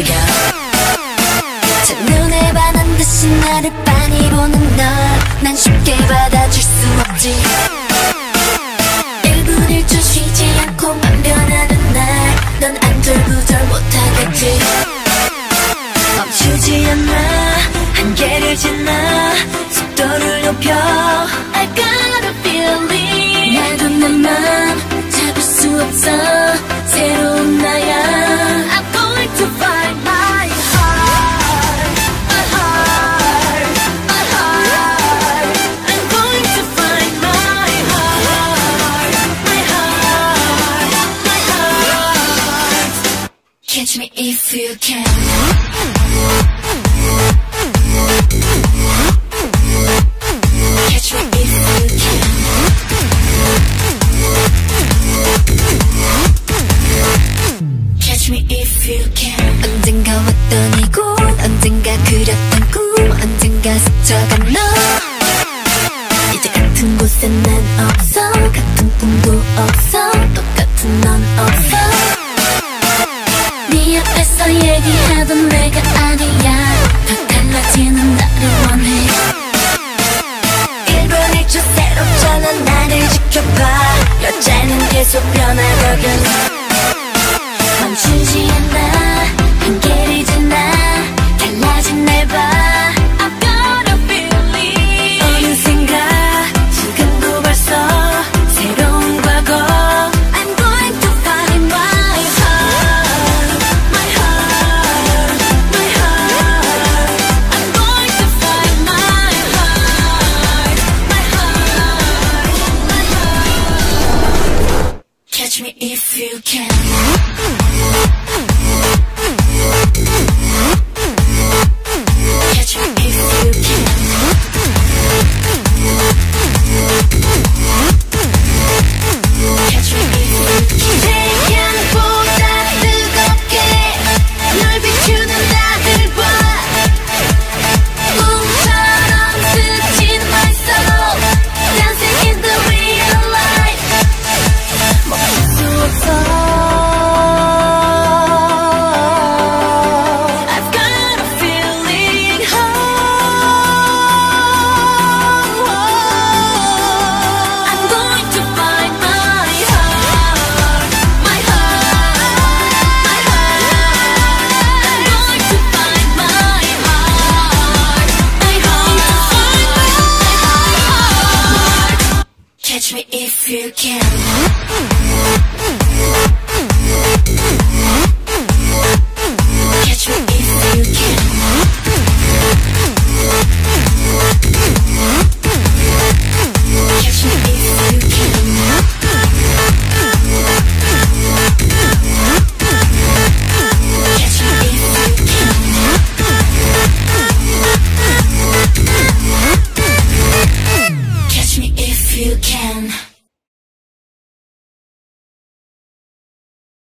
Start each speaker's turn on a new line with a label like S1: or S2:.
S1: 즐겨. 첫눈에 반한 듯이 나를 빤히 보는 널 난 쉽게 받아줄 수 없지. 1분 1초 쉬지 않고만 변하는 날 넌 안절부절 못하겠지. 멈추지 않아 한계를 지나 속도를 높여. I got a feeling 나도 내 맘 잡을 수 없어. 새로운 나야. I'm going to find my heart, my heart, my heart. I'm going to find my heart, my heart, my heart. Catch me if you can. Catch me if you can. Catch me if you can. 언젠가 왔던 이곳, 언젠가 그렸던 꿈, 언젠가 스쳐간 너. 이제 같은 곳에 난 없어. 같은 꿈도 없어. 똑같은 넌 없어. 네 앞에서 얘기하던 내가 아니야. 더 달라지는 나를 원해. 1분 1초 새롭잖아. 나를 지켜봐. 여자는 계속 변하거든. 멈추지 않아 한계를 지나 달라진 날 봐. I've got a feeling 어느샌가 지금도 벌써 새로운 과거. I'm going to find my heart, my heart, my heart. I'm going to find my heart, my heart, my heart. Catch me if you can. Catch me if you can. Catch me if you can. 태양보다 뜨겁게 널 비추는 나를 봐. 꿈처럼 스친 my soul, dancing in the real life. 멈출 수 없어. Catch me if you can.